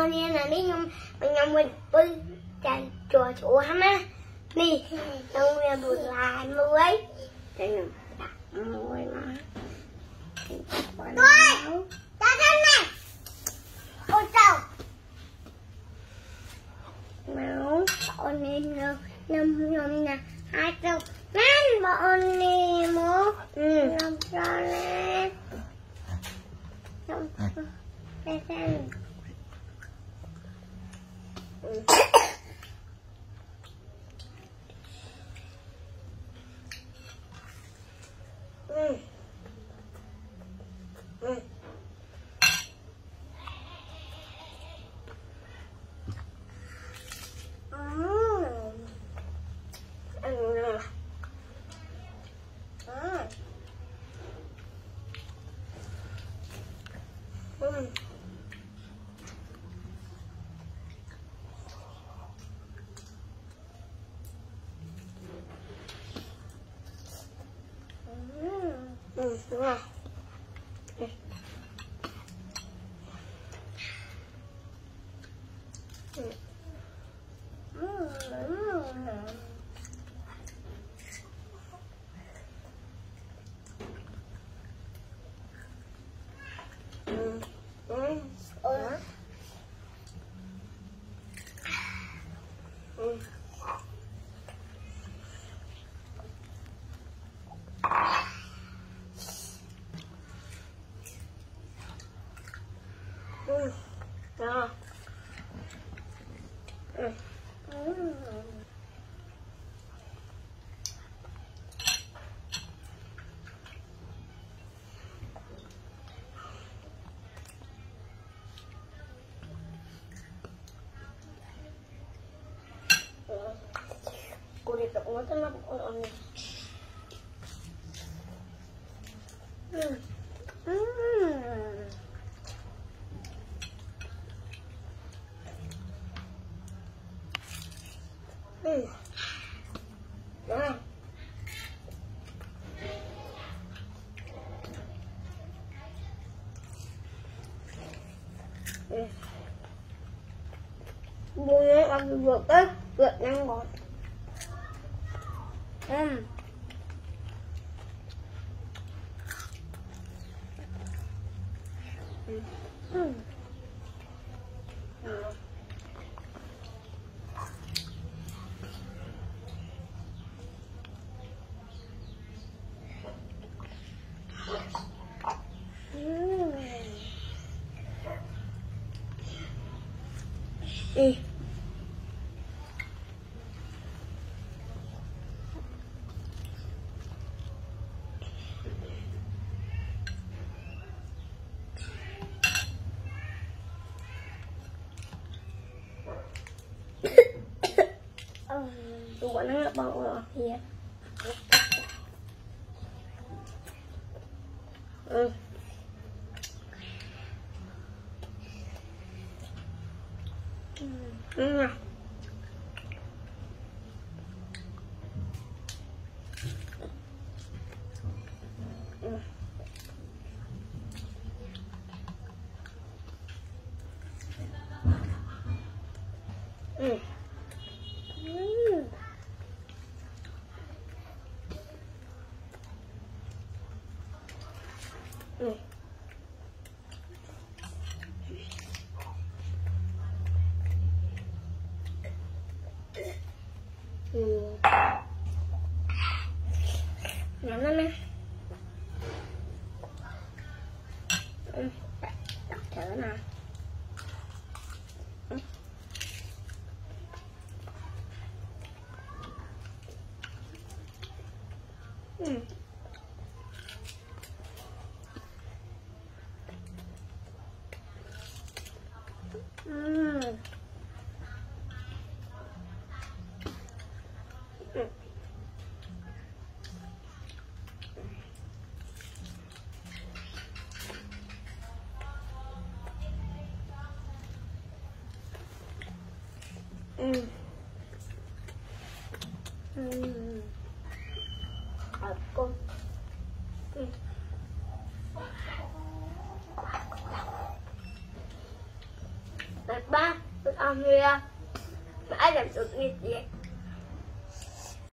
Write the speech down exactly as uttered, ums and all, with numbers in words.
con đi là đi nhom nhom mình bơi chạy chùa chùa hả má đi nhom mình bơi lại mới chạy nhom đặt môi mà thôi ta thân này ôi trời máu bọn nên năm nhom nè hai trâu năn bọn nè một năm cho nè năm đây xem ừ. Ừ. Ừ. Ừ, đúng rồi. Ừ. Ừ. Ừ. Ừ. Ừ. Ừ. Ừ. Ừ. Đó. Ừ. Ừ. Cô đi tập ngón tay mắt con ăn đi. Ừ. Ừ. Ừ. Đó. Ừ. Bùi nó ăn vượt á, vượt nhanh ngọt. Ừ. Ừ. Ừ. Ừ. Ừ. Tụi bọn nó bông rồi thì ừ. Ừ. Ừ. Ừ. Ừ. Ừ. Nắm nó nè. Ừ. Đặt, đặt thử nào. Ừ. Ừ. Ừ. Ừ. Ừ. Ừ. Ở con. Ừ. Bye bye. Con ông here. Mãi làm được như vậy.